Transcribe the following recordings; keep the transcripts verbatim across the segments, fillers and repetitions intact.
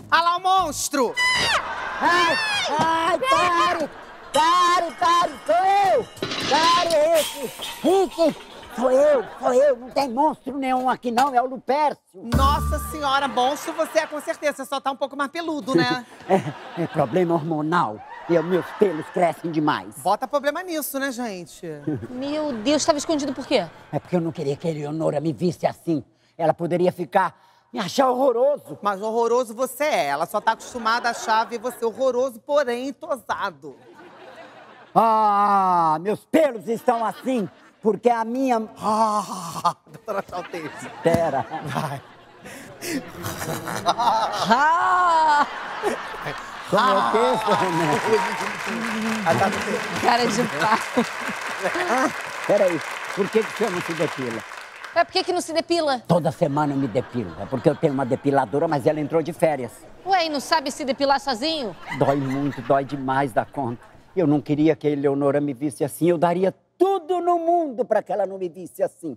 Olha lá o monstro! Ai, ai, pare! Pare, pare, sou eu! Pare, Rick! Rick! Sou eu, sou eu, não tem monstro nenhum aqui não, é o Lupércio. Nossa senhora, monstro você é com certeza, você só tá um pouco mais peludo, né? é, é problema hormonal, e os meus pelos crescem demais. Bota problema nisso, né, gente? Meu Deus, estava escondido por quê? É porque eu não queria que a Eleonora me visse assim. Ela poderia ficar, me achar horroroso. Mas horroroso você é, ela só tá acostumada a achar ver você horroroso, porém entosado. Ah, meus pelos estão assim. Porque a minha... Ah, doutora Chaltez. Pera. Vai. Ah! Como é o quê, né? Cara de pau. Ah, peraí, por que que você não se depila? É, por que que não se depila? Toda semana eu me depilo. É porque eu tenho uma depiladora, mas ela entrou de férias. Ué, e não sabe se depilar sozinho? Dói muito, dói demais da conta. Eu não queria que a Eleonora me visse assim, eu daria tudo no mundo para que ela não me visse assim.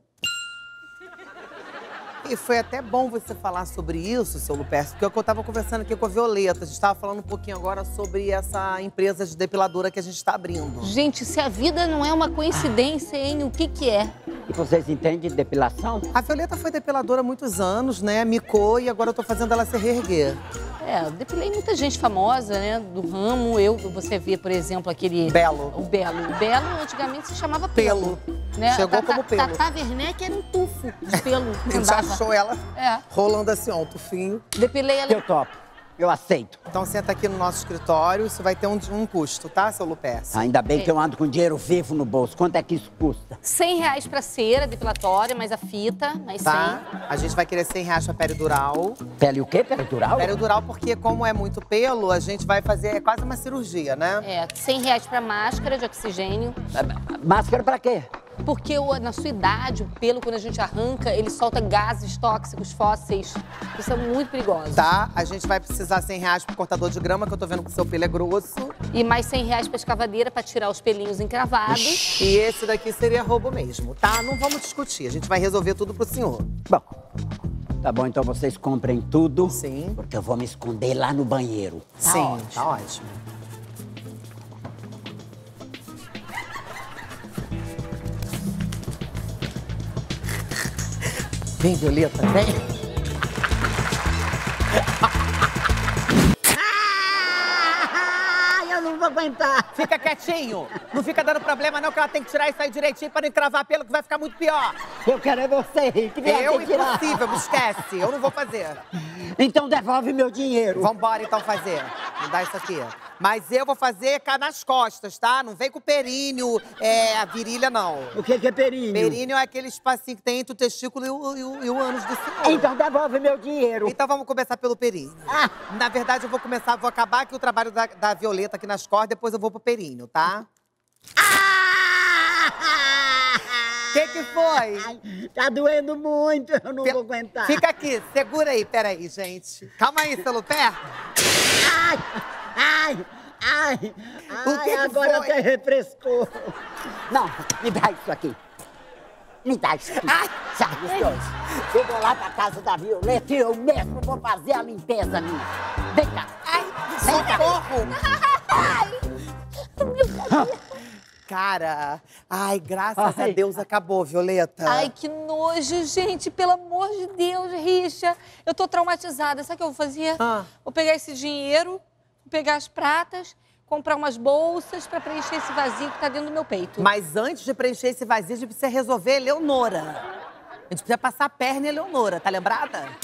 E foi até bom você falar sobre isso, seu Lupércio, porque é o que eu tava conversando aqui com a Violeta. A gente tava falando um pouquinho agora sobre essa empresa de depiladora que a gente tá abrindo. Gente, se a vida não é uma coincidência, hein? O que que é? E vocês entendem de depilação? A Violeta foi depiladora há muitos anos, né? Micou e agora eu tô fazendo ela se reerguer. É, eu depilei muita gente famosa, né, do ramo. Eu, você vê, por exemplo, aquele... Belo. O Belo. O Belo, antigamente, se chamava Pelo. Pelo. Né? Chegou Tata, como Pelo. Tata Werneck era um tufo de pelo. A gente achou ela é. rolando assim, ó, um tufinho. Depilei ela... Eu topo. Eu aceito. Então senta aqui no nosso escritório, isso vai ter um, um custo, tá, seu Lupércio? Ainda bem É. que eu ando com dinheiro vivo no bolso. Quanto é que isso custa? cem reais pra cera depilatória, mais a fita, mais Tá? cem. A gente vai querer cem reais pra peridural. Pele o quê? Peridural? Peridural porque, como é muito pelo, a gente vai fazer é quase uma cirurgia, né? É, cem reais pra máscara de oxigênio. Máscara pra quê? Porque o- na sua idade, o pelo, quando a gente arranca, ele solta gases tóxicos, fósseis. Isso é muito perigoso. Tá? A gente vai precisar cem reais pro cortador de grama, que eu tô vendo que o seu pelo é grosso. E mais cem reais pra escavadeira pra tirar os pelinhos encravados. E esse daqui seria roubo mesmo, tá? Não vamos discutir, a gente vai resolver tudo pro senhor. Bom, tá bom, então vocês comprem tudo. Sim. Porque eu vou me esconder lá no banheiro. Tá Sim, ótimo. tá ótimo. Vem, Violeta, vem. Ah, eu não vou aguentar. Fica quietinho. Não fica dando problema não, que ela tem que tirar isso aí direitinho pra não encravar pelo, que vai ficar muito pior. Eu quero é você, Rick. Vem Eu, aqui tirar. impossível, me esquece. Eu não vou fazer. Então devolve meu dinheiro. Vambora, então, fazer. Me dá isso aqui. Mas eu vou fazer cá nas costas, tá? Não vem com períneo, é, a virilha, não. O que que é períneo? Períneo é aquele espacinho que tem entre o testículo e o, e o, e o ânus do senhor. Então devolve meu dinheiro. Então vamos começar pelo períneo. Ah. Na verdade, eu vou começar, vou acabar aqui o trabalho da, da Violeta aqui nas cordas, depois eu vou pro períneo, tá? O que que foi? Ai, tá doendo muito, eu não Pe- vou aguentar. Fica aqui, segura aí, peraí, gente. Calma aí, seu Lupé. Ai, ai, ai, O ai, que que agora foi? até refrescou. Não, me dá isso aqui. Me dá isso aqui. Ai. Sabe, os dois. Eu vou lá pra casa da Violeta e eu mesmo vou fazer a limpeza minha. Vem cá. Ai, Vem cá. socorro! Cara, ai, graças Ai. a Deus acabou, Violeta. Ai, que nojo, gente. Pelo amor de Deus, Richa. Eu tô traumatizada. Sabe o que eu vou fazer? Ah. Vou pegar esse dinheiro, vou pegar as pratas, comprar umas bolsas pra preencher esse vazio que tá dentro do meu peito. Mas antes de preencher esse vazio, a gente precisa resolver Eleonora. A gente precisa passar a perna em Eleonora, tá lembrada?